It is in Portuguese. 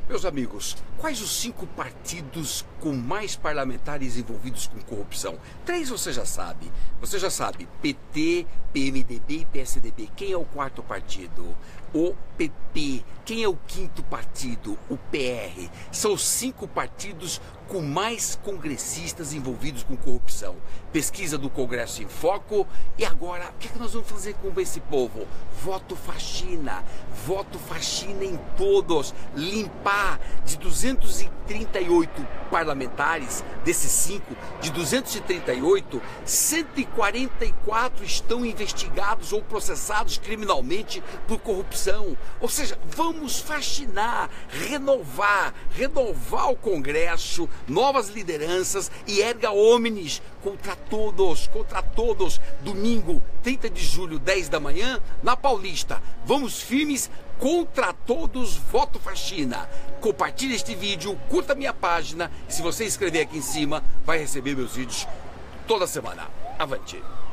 Meus amigos, quais os 5 partidos com mais parlamentares envolvidos com corrupção? 3 você já sabe. Você já sabe, PT, PMDB e PSDB. Quem é o 4º partido? O PP. Quem é o 5º partido? O PR. São os 5 partidos com mais congressistas envolvidos com corrupção. Pesquisa do Congresso em Foco. E agora, o que é que nós vamos fazer com esse povo? Voto faxina. Voto faxina em todos. Limpar de 238 parlamentares, desses 5, de 238, 144 estão investigados ou processados criminalmente por corrupção. Ou seja, vamos faxinar, renovar o Congresso, novas lideranças e erga omnes contra todos. Domingo, 30 de julho, 10 da manhã, na Paulista. Vamos firmes contra todos, voto faxina. Compartilhe este vídeo, curta minha página e se você inscrever aqui em cima, vai receber meus vídeos toda semana. Avante!